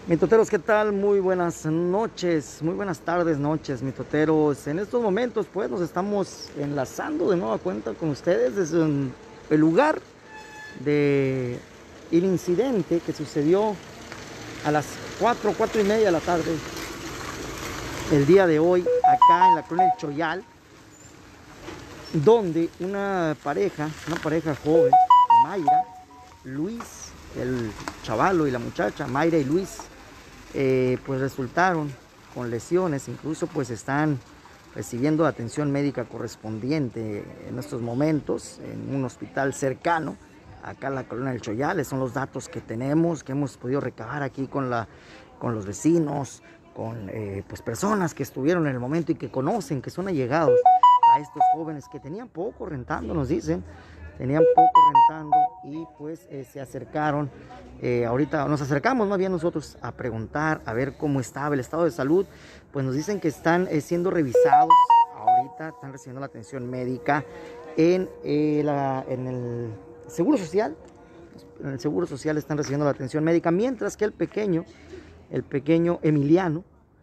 Mitoteros, ¿qué tal? Muy buenas noches, muy buenas tardes, noches, mitoteros. En estos momentos, pues, nos estamos enlazando de nueva cuenta con ustedes desde el lugar de el incidente que sucedió a las 4:30 de la tarde, el día de hoy, acá en la colonia El Choyal, donde una pareja joven, Mayra, Luis, el chavalo y la muchacha, Mayra y Luis, pues resultaron con lesiones, incluso pues están recibiendo atención médica correspondiente en estos momentos en un hospital cercano acá en la colonia del Choyales. Son los datos que tenemos, que hemos podido recabar aquí con los vecinos, con pues personas que estuvieron en el momento y que conocen, que son allegados a estos jóvenes que tenían poco rentando, nos dicen. Tenían poco rentando y pues se acercaron, ahorita nos acercamos más bien nosotros a preguntar, a ver cómo estaba el estado de salud. Pues nos dicen que están siendo revisados, ahorita están recibiendo la atención médica en el Seguro Social. En el Seguro Social están recibiendo la atención médica, mientras que el pequeño Emiliano,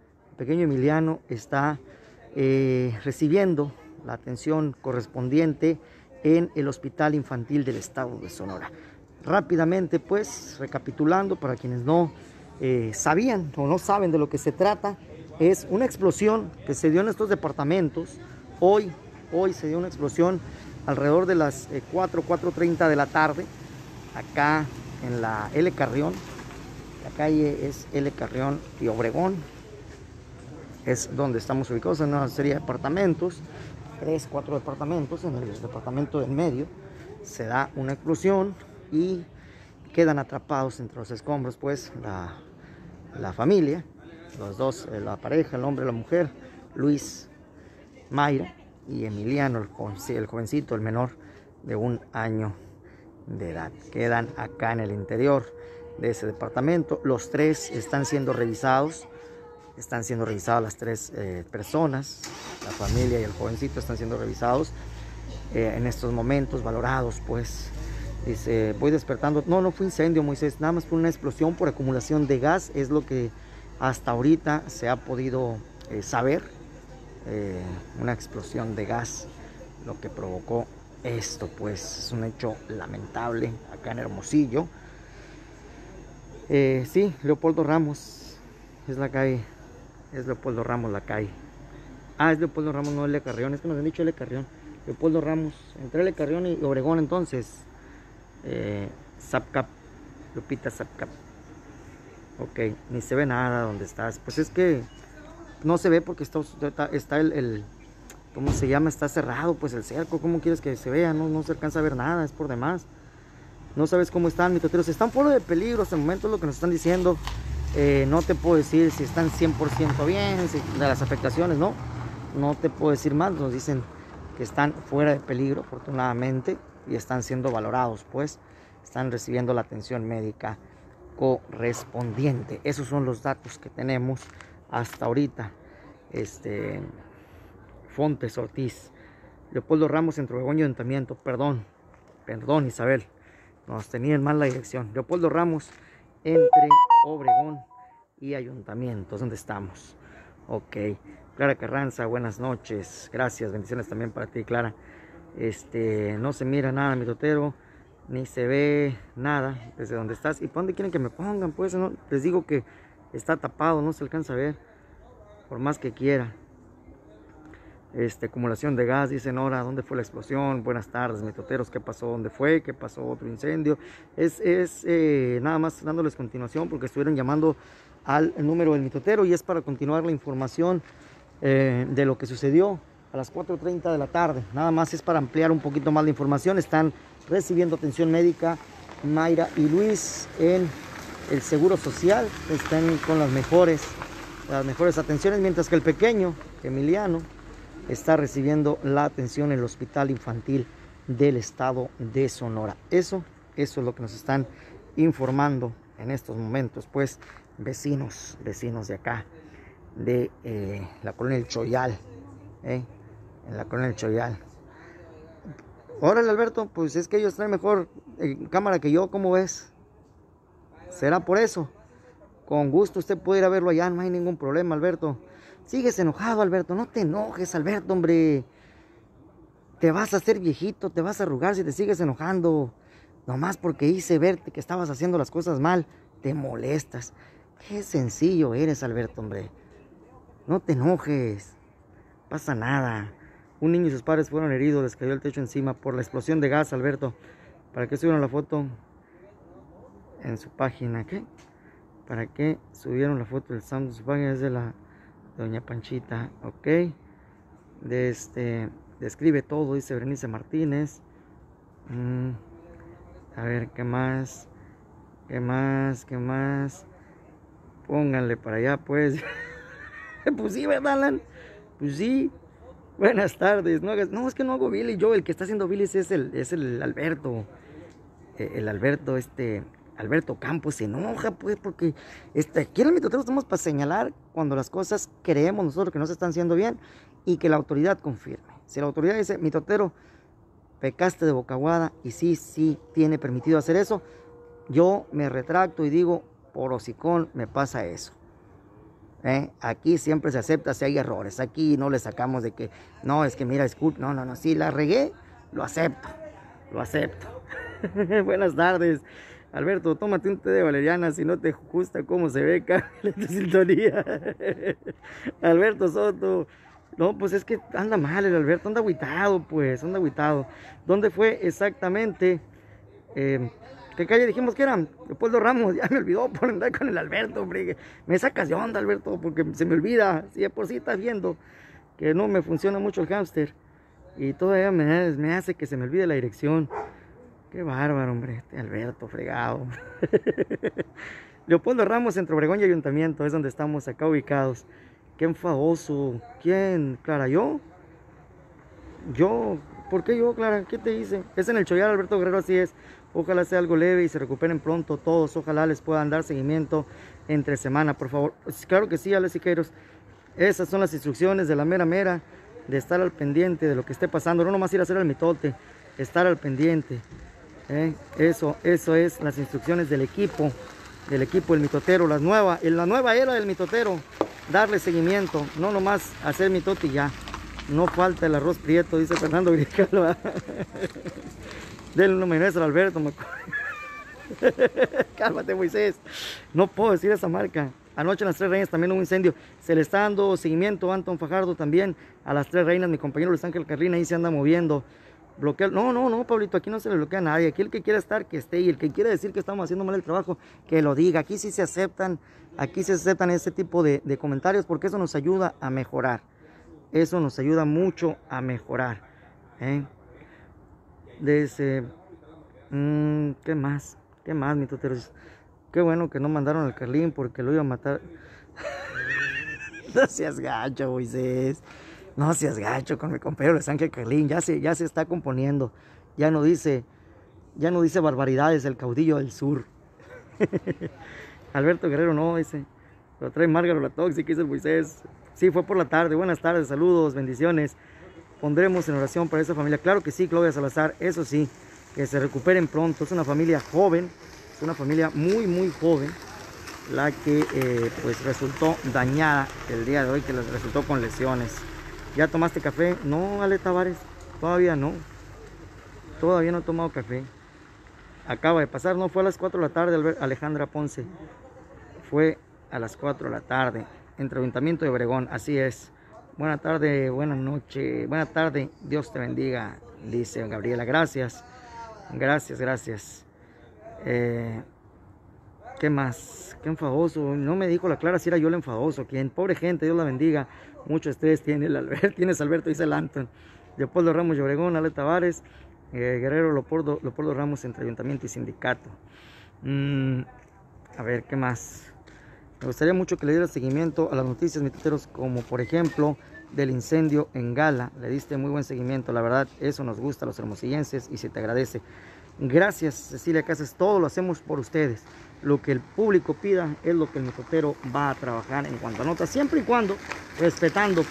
está recibiendo la atención correspondiente en el Hospital Infantil del Estado de Sonora. Rápidamente, pues, recapitulando, para quienes no sabían o no saben de lo que se trata, es una explosión que se dio en estos departamentos. Hoy se dio una explosión alrededor de las 4:30 de la tarde, acá en la L. Carrión. La calle es L. Carrión y Obregón. Es donde estamos ubicados, en una serie de departamentos. 4 departamentos. En el departamento del medio se da una explosión y quedan atrapados entre los escombros, pues, la familia, los dos, la pareja, el hombre y la mujer, Luis, Mayra y Emiliano, el jovencito, el menor de 1 año de edad. Quedan acá en el interior de ese departamento. Los tres están siendo revisados. Están siendo revisadas las tres personas, la familia y el jovencito están siendo revisados en estos momentos, valorados, pues. Dice, voy despertando. No fue incendio, Moisés, nada más fue una explosión por acumulación de gas, es lo que hasta ahorita se ha podido saber. Una explosión de gas, lo que provocó esto, pues. Es un hecho lamentable acá en Hermosillo. Sí, Leopoldo Ramos es la calle. Es Leopoldo Ramos la calle. Es Leopoldo Ramos, no L. Carrión. Es que nos han dicho L. Carrión. Leopoldo Ramos. Entre L. Carrión y Obregón, entonces. Zapcap. Lupita Zapcap. Ok, ni se ve nada donde estás. Pues es que no se ve porque está el ¿cómo se llama? Está cerrado, pues, el cerco. ¿Cómo quieres que se vea? No se alcanza a ver nada, es por demás. No sabes cómo están, mitoteros. Están fuera de peligro hasta el momento, es lo que nos están diciendo. No te puedo decir si están 100% bien, si de las afectaciones, no te puedo decir más. Nos dicen que están fuera de peligro, afortunadamente, y están siendo valorados, pues, están recibiendo la atención médica correspondiente. Esos son los datos que tenemos hasta ahorita. Fontes Ortiz, Leopoldo Ramos, entre Obregón y Ayuntamiento. Perdón, Isabel, nos tenían mal la dirección. Leopoldo Ramos, entre Obregón y Ayuntamiento, ¿dónde estamos? Ok. Clara Carranza, buenas noches, gracias, bendiciones también para ti, Clara. No se mira nada, mitotero, ni se ve nada desde donde estás. ¿Y para dónde quieren que me pongan? Pues no, les digo que está tapado, no se alcanza a ver, por más que quiera. Acumulación de gas, dice Nora, ¿dónde fue la explosión? Buenas tardes, mitoteros, ¿qué pasó? ¿Dónde fue? ¿Qué pasó? ¿Otro incendio? Nada más dándoles continuación porque estuvieron llamando al número del mitotero y es para continuar la información de lo que sucedió a las 4:30 de la tarde. Nada más es para ampliar un poquito más la información. Están recibiendo atención médica Mayra y Luis en el Seguro Social. Están con las mejores atenciones, mientras que el pequeño Emiliano está recibiendo la atención en el Hospital Infantil del Estado de Sonora. Eso es lo que nos están informando en estos momentos, pues, vecinos de acá, de la colonia El Choyal, en la colonia El Choyal. Órale, Alberto, pues es que ellos traen mejor cámara que yo, ¿cómo ves? ¿Será por eso? Con gusto usted puede ir a verlo allá, no hay ningún problema, Alberto. Sigues enojado, Alberto, no te enojes, Alberto, hombre. Te vas a hacer viejito, te vas a arrugar si te sigues enojando. Nomás porque hice verte que estabas haciendo las cosas mal, te molestas. Qué sencillo eres, Alberto, hombre. No te enojes, pasa nada. Un niño y sus padres fueron heridos, les cayó el techo encima por la explosión de gas, Alberto. ¿Para qué subieron la foto en su página? ¿Qué? ¿Para qué subieron la foto del santo en su página? Es de la doña Panchita, ok. Describe todo, dice Berenice Martínez. A ver, ¿qué más? ¿Qué más? Pónganle para allá, pues. Pues sí, ¿verdad, Alan? Pues sí. Buenas tardes. No, es que no hago Billy. Yo, el que está haciendo Billy es el Alberto. El Alberto, Alberto Campos se enoja, pues, porque aquí en el mitotero estamos para señalar cuando las cosas creemos nosotros que no se están haciendo bien y que la autoridad confirme. Si la autoridad dice, mitotero, pecaste de boca aguada y sí tiene permitido hacer eso, yo me retracto y digo, por hocicón me pasa eso. Aquí siempre se acepta si hay errores. Aquí no le sacamos de que, no, es que mira, disculpe, no, si la regué, lo acepto. Buenas tardes. Alberto, tómate un té de valeriana, si no te gusta cómo se ve, cámbiale tu sintonía. Alberto Soto. No, pues es que anda mal el Alberto, anda agüitado, pues, ¿Dónde fue exactamente? ¿Qué calle dijimos que eran? Leopoldo Ramos, ya me olvidó por andar con el Alberto, hombre. Me sacas de onda, Alberto, porque se me olvida. Si de por sí estás viendo que no me funciona mucho el hámster. Y todavía me hace que se me olvide la dirección. Qué bárbaro, hombre, Alberto, fregado. Leopoldo Ramos, entre Obregón y Ayuntamiento, es donde estamos acá ubicados. Qué enfadoso. ¿Quién? ¿Clara, yo? ¿Yo? ¿Por qué yo, Clara? ¿Qué te hice? Es en el Chollar, Alberto Guerrero, así es. Ojalá sea algo leve y se recuperen pronto todos. Ojalá les puedan dar seguimiento entre semana, por favor. Pues claro que sí, Alex Siqueiros. Esas son las instrucciones de la mera, de estar al pendiente de lo que esté pasando. No nomás ir a hacer el mitote, estar al pendiente. Eso es las instrucciones del equipo del mitotero, la nueva era del mitotero. Darle seguimiento, no nomás hacer mitote y ya. No falta el arroz prieto, dice Fernando Grijalva. Denle una mayonesa al Alberto. Cálmate, Moisés. No puedo decir esa marca. Anoche en las Tres Reinas también hubo un incendio. Se le está dando seguimiento a Anton Fajardo también. A las Tres Reinas, mi compañero Luis Ángel Carlina ahí se anda moviendo. Bloquear. No, Pablito, aquí no se le bloquea a nadie. Aquí el que quiera estar, que esté. Y el que quiera decir que estamos haciendo mal el trabajo, que lo diga. Aquí sí se aceptan ese tipo de comentarios porque eso nos ayuda a mejorar. Eso nos ayuda mucho a mejorar. ¿Qué más, mi toteros? Qué bueno que no mandaron al Carlín porque lo iba a matar. No seas gacho, Moisés. No seas gacho con mi compañero de Ángel Carlín. Ya se está componiendo. Ya no dice barbaridades el caudillo del sur. Alberto Guerrero no, dice. Lo trae Márgaro la tóxica, dice el Moisés. Sí, fue por la tarde. Buenas tardes, saludos, bendiciones. Pondremos en oración para esa familia. Claro que sí, Claudia Salazar, eso sí, que se recuperen pronto. Es una familia joven, es una familia muy joven, la que pues resultó dañada el día de hoy, que les resultó con lesiones. ¿Ya tomaste café? No, Ale Tavares, todavía no he tomado café. Acaba de pasar, no, fue a las 4 de la tarde, Alejandra Ponce. Fue a las 4 de la tarde, entre Ayuntamiento de Obregón, así es. Buena tarde, buena noche, buena tarde, Dios te bendiga, dice Gabriela, gracias. ¿Qué más? Qué enfadoso, no me dijo la Clara si era yo el enfadoso, quien, pobre gente, Dios la bendiga, mucho estrés tiene el Alberto, tienes Alberto, dice el Anton. Leopoldo Ramos de Obregón, Ale Tavares, Guerrero Leopoldo Ramos, entre Ayuntamiento y Sindicato. A ver, ¿qué más? Me gustaría mucho que le diera seguimiento a las noticias, mitoteros, como por ejemplo del incendio en Gala. Le diste muy buen seguimiento, la verdad, eso nos gusta a los hermosillenses y se te agradece. Gracias, Cecilia Casas, todo lo hacemos por ustedes. Lo que el público pida es lo que el mitotero va a trabajar en cuanto a notas, siempre y cuando respetando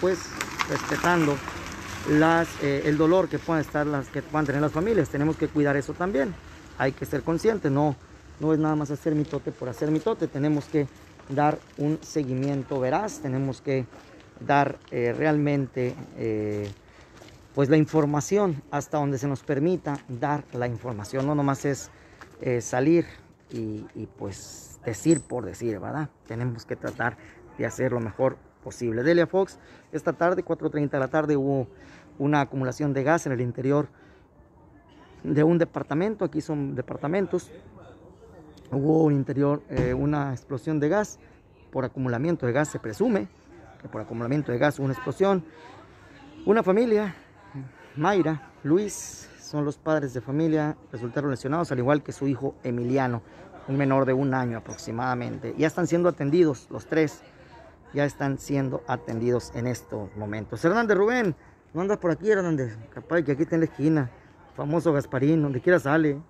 el dolor que puedan tener las familias. Tenemos que cuidar eso también. Hay que ser conscientes, no es nada más hacer mitote por hacer mitote. Tenemos que dar un seguimiento veraz, tenemos que dar realmente pues la información hasta donde se nos permita dar la información. No nomás es salir y pues decir por decir, ¿verdad? Tenemos que tratar de hacer lo mejor posible. Delia Fox, esta tarde, 4:30 de la tarde, hubo una acumulación de gas en el interior de un departamento. Aquí son departamentos. Hubo una explosión de gas por acumulamiento de gas. Se presume que por acumulamiento de gas hubo una explosión. Una familia, Mayra, Luis, son los padres de familia, resultaron lesionados, al igual que su hijo Emiliano, un menor de 1 año aproximadamente. Ya están siendo atendidos, los 3 ya están siendo atendidos en estos momentos. Hernández Rubén, no andas por aquí, Hernández, capaz que aquí está en la esquina, famoso Gasparín, donde quiera sale.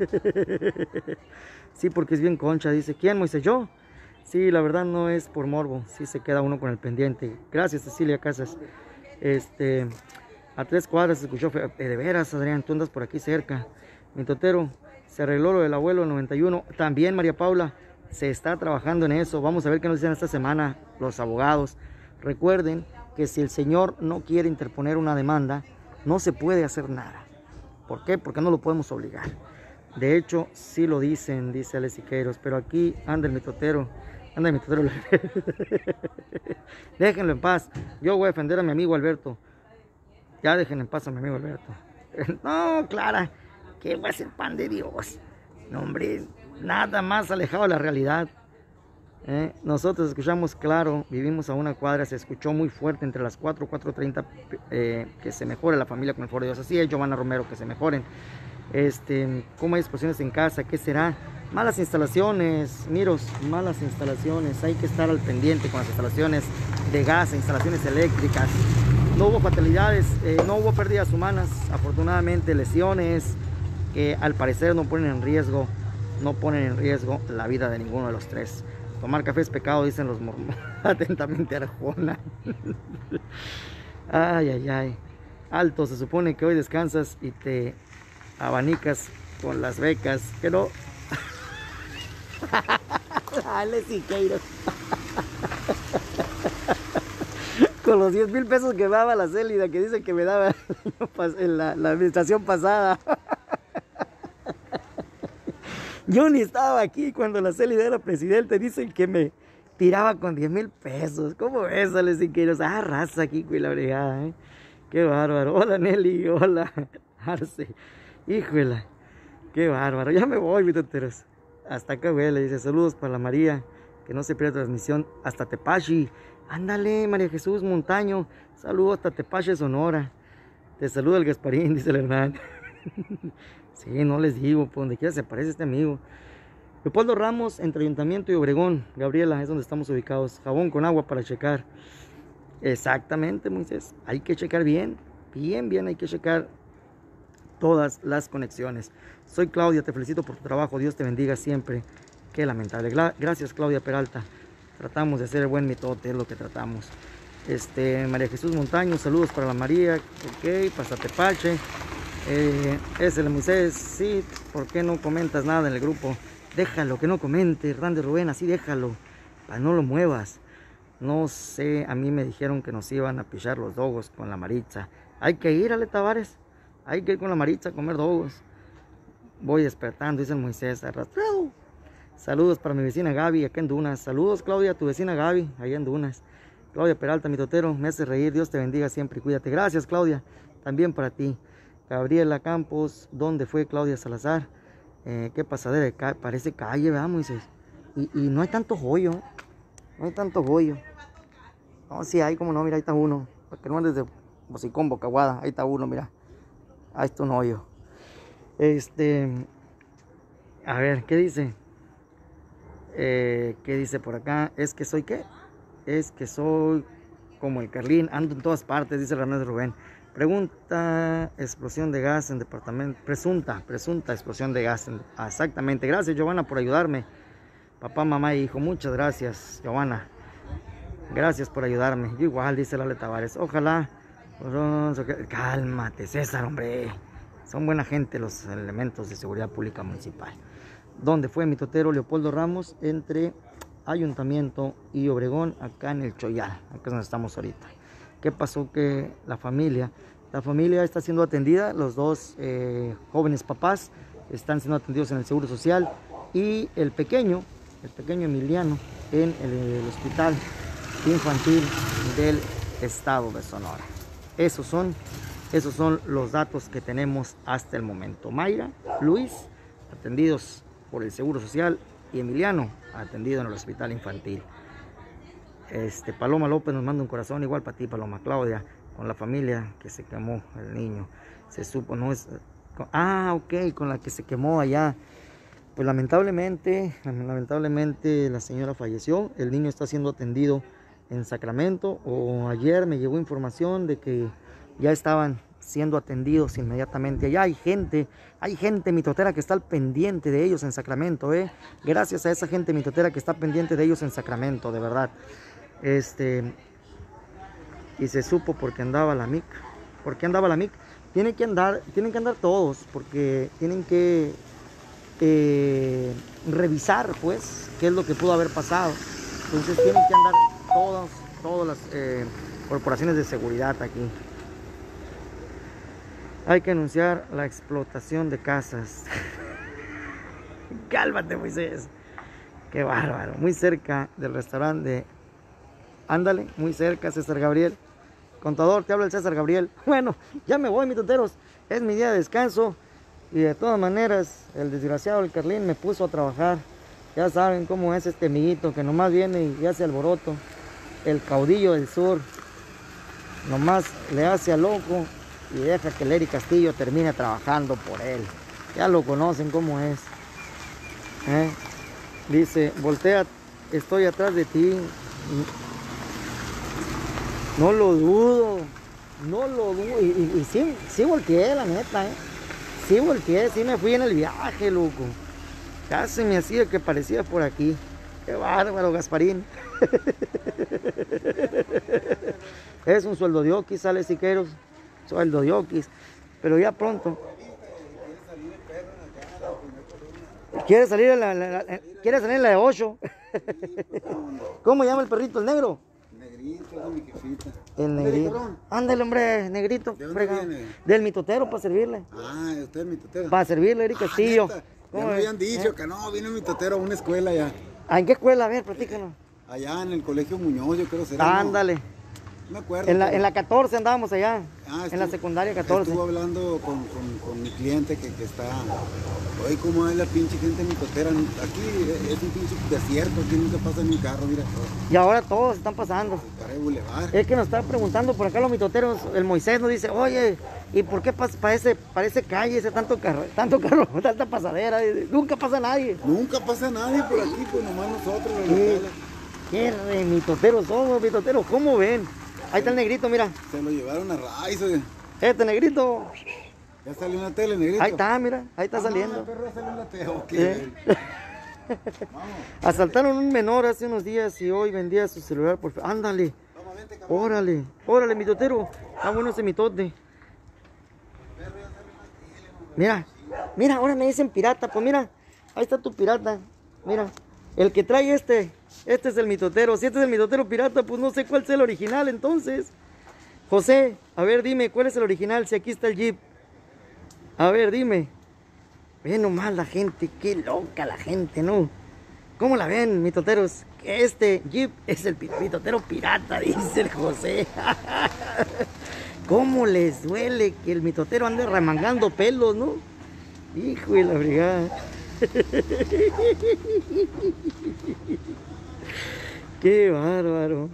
Sí, porque es bien concha, dice. ¿Quién, Moisés? ¿Yo? Sí, la verdad no es por morbo, sí se queda uno con el pendiente. Gracias, Cecilia Casas. A 3 cuadras se escuchó, de veras, Adrián, tú andas por aquí cerca. Mi totero, se arregló lo del abuelo del 91. También, María Paula, se está trabajando en eso. Vamos a ver qué nos dicen esta semana los abogados. Recuerden que si el señor no quiere interponer una demanda, no se puede hacer nada. ¿Por qué? Porque no lo podemos obligar. De hecho, sí lo dicen, dice Alex Siqueiros, pero aquí anda el mitotero. Anda el mitotero. Déjenlo en paz. Yo voy a defender a mi amigo Alberto. Ya dejen en paz a mi amigo Alberto. No, Clara, que va a ser pan de Dios. No, hombre, nada más alejado de la realidad. Nosotros escuchamos claro, vivimos a 1 cuadra, se escuchó muy fuerte entre las 4:30 que se mejore la familia con el favor de Dios. Así es, Giovanna Romero, que se mejoren. ¿Cómo hay explosiones en casa? ¿Qué será? Malas instalaciones, miros, malas instalaciones. Hay que estar al pendiente con las instalaciones de gas, instalaciones eléctricas. No hubo fatalidades, no hubo pérdidas humanas, afortunadamente lesiones que al parecer no ponen en riesgo la vida de ninguno de los 3. Tomar café es pecado, dicen los mormones. Atentamente, Arjona. Ay, ay, ay. Alto, se supone que hoy descansas y te abanicas con las becas, que no. Dale, Siqueiros. Con los 10,000 pesos que daba la Célida, que dice que me daba en la administración pasada. Yo ni estaba aquí cuando la Célida era presidente. Dicen que me tiraba con 10,000 pesos. ¿Cómo ves, Alex Siqueiros? Ah, raza aquí, y la bregada, ¿eh? Qué bárbaro. Hola, Nelly. Hola, Arce. Híjole, qué bárbaro. Ya me voy, mi tonteros. Hasta acá, güey. Le dice saludos para la María, que no se pierda transmisión hasta Tepachi. Ándale, María Jesús Montaño. Saludos hasta Tepache, Sonora. Te saluda el Gasparín, dice el Hernán. Sí, no les digo, por donde quiera se aparece este amigo. Leopoldo Ramos, entre Ayuntamiento y Obregón. Gabriela, es donde estamos ubicados. Jabón con agua para checar. Exactamente, Moisés. Hay que checar bien, bien, hay que checar todas las conexiones. Soy Claudia, te felicito por tu trabajo. Dios te bendiga siempre. Qué lamentable. Gracias, Claudia Peralta. Tratamos de hacer el buen mitote, es lo que tratamos. María Jesús Montaño, saludos para la María. Ok, para Tepache. Es el Moisés. Sí, ¿por qué no comentas nada en el grupo? Déjalo, que no comente, Hernández Rubén, así déjalo, para no lo muevas. No sé, a mí me dijeron que nos iban a pichar los dogos con la Maritza. Hay que ir, Ale Tavares. Hay que ir con la Maritza a comer dogos. Voy despertando, dice el Moisés, arrastrado. Saludos para mi vecina Gaby, acá en Dunas. Saludos, Claudia, tu vecina Gaby, allá en Dunas. Claudia Peralta, mi totero, me hace reír. Dios te bendiga siempre y cuídate. Gracias, Claudia, también para ti. Gabriela Campos, ¿dónde fue Claudia Salazar? Qué pasadera de calle, parece calle, ¿verdad, Moisés? Y no hay tanto joyo, no hay tanto joyo. No, sí hay, como no, mira, ahí está uno. Para que no andes de bocicón, bocaguada, ahí está uno, mira. Ahí está un hoyo. A ver, ¿qué dice? ¿Qué dice por acá? ¿Es que soy qué? Es que soy como el Carlín, ando en todas partes, dice Hernández Rubén. Pregunta, explosión de gas en departamento, presunta explosión de gas. Exactamente, gracias Giovanna por ayudarme. Papá, mamá y hijo, muchas gracias Giovanna. Gracias por ayudarme. Yo igual, dice Lale Tavares. Ojalá. Cálmate, César, hombre. Son buena gente los elementos de seguridad pública municipal. ¿Dónde fue mi totero Leopoldo Ramos? Entre Ayuntamiento y Obregón, acá en el Choyal, acá es donde estamos ahorita. ¿Qué pasó? Que la familia está siendo atendida, los dos jóvenes papás están siendo atendidos en el Seguro Social y el pequeño Emiliano en el Hospital Infantil del Estado de Sonora. Esos son los datos que tenemos hasta el momento. Mayra, Luis, atendidos por el Seguro Social, y Emiliano, atendido en el Hospital Infantil. Paloma López nos manda un corazón, igual para ti, Paloma. Claudia, con la familia que se quemó el niño. Se supo, no es... ok, con la que se quemó allá. Pues lamentablemente la señora falleció. El niño está siendo atendido en Sacramento. O ayer me llegó información de que ya estaban siendo atendidos inmediatamente. Allá hay gente mitotera que está al pendiente de ellos en Sacramento, Gracias a esa gente mitotera que está pendiente de ellos en Sacramento, de verdad. Y se supo porque andaba la MIC. ¿Por qué andaba la MIC? Tienen que andar todos, porque tienen que revisar, pues, qué es lo que pudo haber pasado. Entonces tienen que andar todas las corporaciones de seguridad aquí. Hay que anunciar la explotación de casas. Cálmate, Moisés. Qué bárbaro. Muy cerca del restaurante. Ándale, muy cerca, César Gabriel. Contador, te habla el César Gabriel. Bueno, ya me voy, mis toteros. Es mi día de descanso. Y de todas maneras, el desgraciado, el Carlín, me puso a trabajar. Ya saben cómo es este amiguito que nomás viene y hace alboroto. El caudillo del sur. Nomás le hace a loco y deja que Lery Castillo termine trabajando por él. Ya lo conocen cómo es. Dice, voltea, estoy atrás de ti. No lo dudo. Y sí volteé, la neta, Sí volteé, sí me fui en el viaje, loco. Ya se me hacía que parecía por aquí. Qué bárbaro, Gasparín. Es un sueldo de oquis, sale Siqueiros. Sueldo de oquis. Pero ya pronto. ¿Quiere salir en la de 8? ¿Cómo llama el perrito? ¿El negro? Negrito, es mi jefita. El negrito. Ándale, hombre, negrito. ¿De dónde viene? Del mitotero, para servirle. Ah, usted es mitotero. Para servirle, Lery Castillo. Ya me habían dicho que no, vino mitotero a una escuela ya. ¿En qué escuela? A ver, platícanos. Allá en el colegio Muñoz, yo creo será. Ándale. No me acuerdo. En la 14 andábamos allá. En la Estuvo- secundaria 14. Estuvo hablando con mi cliente que está. Oye, ¿cómo es la pinche gente mitotera? Aquí es un pinche desierto, aquí nunca pasa ni un carro, mira. Y ahora todos están pasando. Para Boulevard. Es que nos está preguntando por acá los mitoteros. El Moisés nos dice, oye, ¿y por qué parece calle ese tanto carro, tanta pasadera? Nunca pasa nadie. Nunca pasa nadie por aquí, pues nomás nosotros los ¿Qué? locales. ¿Qué mitoteros somos, mitoteros? ¿Cómo ven? Ahí está el negrito, mira. Se lo llevaron a raíz, oye. Este negrito. Ya salió en la tele, negrito. Ahí está, mira. Ahí está saliendo. El perro ya salió en la tele. Ok. Asaltaron a un menor hace unos días y hoy vendía su celular por... Ándale. Toma, vente, cabrón. Órale, mitotero. Está bueno ese mitote. Mira, ahora me dicen pirata. Pues mira, ahí está tu pirata. Mira, el que trae este es el mitotero. Si este es el mitotero pirata, pues no sé cuál es el original entonces. José, a ver, dime, ¿cuál es el original? Si aquí está el Jeep. A ver, dime. Ve nomás la gente, qué loca la gente, ¿no? ¿Cómo la ven, mitoteros? Que este Jeep es el mitotero pirata, dice el José. ¿Cómo les duele que el mitotero ande remangando pelos, no? Hijo de la brigada. Qué bárbaro.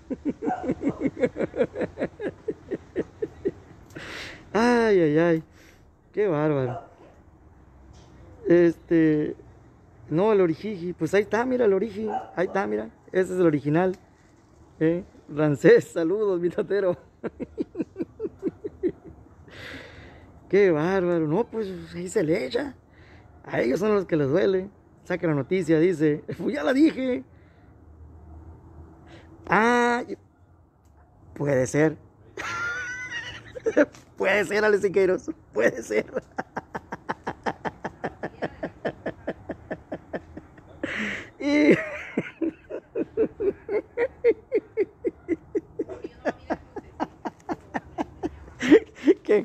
Ay. Qué bárbaro. No, el origi. Pues ahí está, mira el origi. Ahí está, mira. Ese es el original. Rancés, saludos, mitotero. Qué bárbaro. No, pues ahí se le echa. A ellos son los que les duele. Saca la noticia, dice. Pues ya la dije. Puede ser. Puede ser, Alex Siqueiros. Puede ser.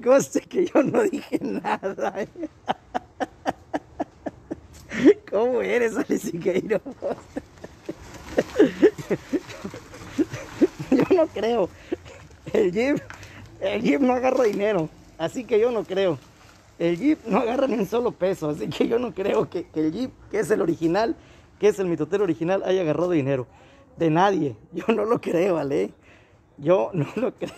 conste que yo no dije nada. ¿Cómo eres, Ale Siqueiro? Yo no creo. El Jeep no agarra dinero, así que yo no creo. El Jeep no agarra ni un solo peso, así que yo no creo que el Jeep, que es el original, que es el mitotero original, haya agarrado dinero. De nadie. Yo no lo creo, ¿vale? Yo no lo creo.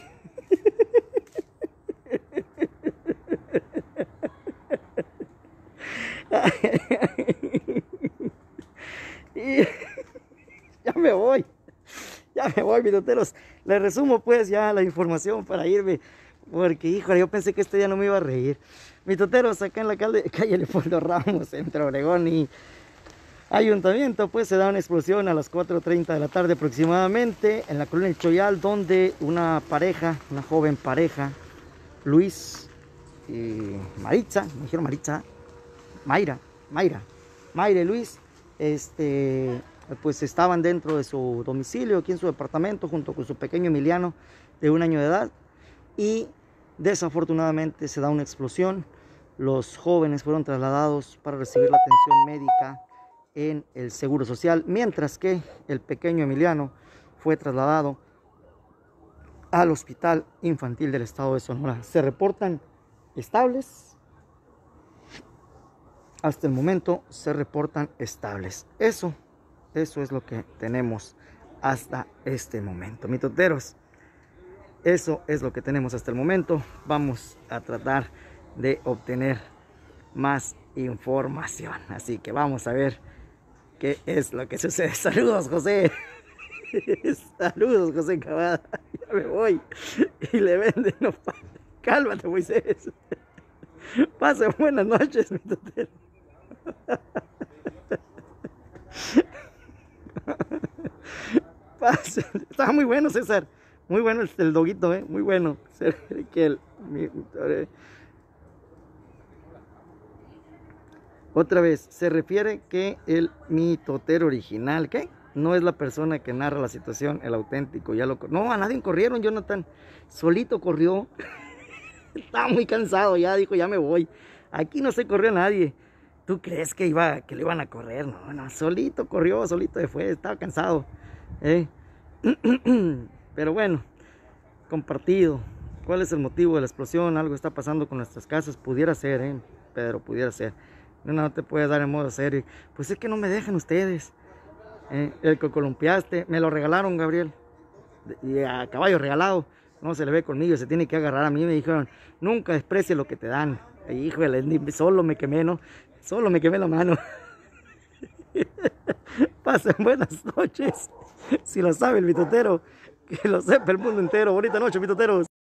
Y ya me voy, mitoteros. Les resumo pues ya la información para irme, porque híjole, yo pensé que este día no me iba a reír. Mitoteros, acá en la calle Leopoldo Ramos, entre Obregón y Ayuntamiento, pues se da una explosión a las 4:30 de la tarde aproximadamente en la colonia El Choyal, donde una pareja, una joven pareja, Luis y Maritza, me dijeron Maritza, Mayra y Luis, pues estaban dentro de su domicilio, aquí en su departamento, junto con su pequeño Emiliano de 1 año de edad, y desafortunadamente se da una explosión. Los jóvenes fueron trasladados para recibir la atención médica en el Seguro Social, mientras que el pequeño Emiliano fue trasladado al Hospital Infantil del Estado de Sonora. Se reportan estables. Hasta el momento se reportan estables. Eso es lo que tenemos hasta este momento, mitoteros. Eso es lo que tenemos hasta el momento. Vamos a tratar de obtener más información. Así que vamos a ver qué es lo que sucede. Saludos, José. Saludos, José Cavada. Ya me voy. Y le venden. No, cálmate, Moisés. Pasen buenas noches, mitotero. Estaba muy bueno, César. Muy bueno el doguito, muy bueno. Otra vez, se refiere que el mitotero original, ¿qué? No es la persona que narra la situación, el auténtico. No, a nadie corrieron, Jonathan. Solito corrió. Estaba muy cansado ya, dijo, ya me voy. Aquí no se corrió a nadie. ¿Tú crees que le iban a correr? No, solito corrió, solito se fue, estaba cansado. Pero bueno, compartido. ¿Cuál es el motivo de la explosión? Algo está pasando con nuestras casas. Pudiera ser, Pedro, pudiera ser. No te puedes dar en modo serio. Pues es que no me dejan ustedes. El que columpiaste, me lo regalaron, Gabriel. Y a caballo regalado. No se le ve conmigo, se tiene que agarrar a mí. Me dijeron, nunca desprecie lo que te dan. Híjole, solo me quemé, ¿no? Solo me quemé la mano. Pasen buenas noches. Si lo sabe el mitotero, que lo sepa el mundo entero. Bonita noche, mitoteros.